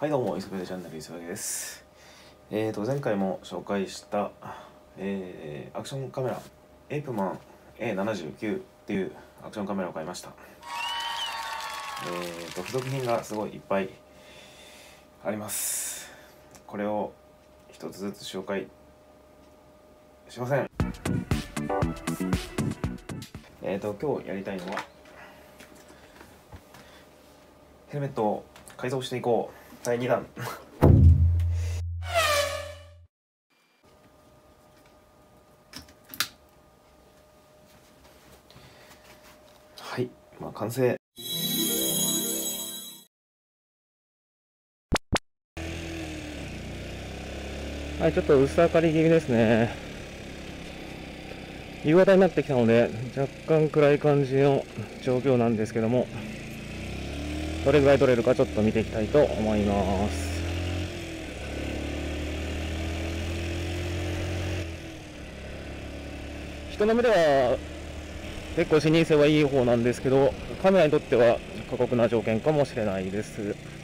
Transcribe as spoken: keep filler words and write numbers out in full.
はいどうも、イソベルチャンネル、イソベルです。えーと、前回も紹介した、えー、アクションカメラ、エイプマン エーななじゅうきゅう っていうアクションカメラを買いました。えーと、付属品がすごいいっぱいあります。これを一つずつ紹介しません。えーと、今日やりたいのは、ヘルメットを改造していこうだいにだん。はい、まあ、完成。はい、ちょっと薄明かり気味ですね。夕方になってきたので、若干暗い感じの状況なんですけども、どれぐらい撮れるかちょっと見ていきたいと思います。人の目では結構視認性はいい方なんですけど、カメラにとっては過酷な条件かもしれないです。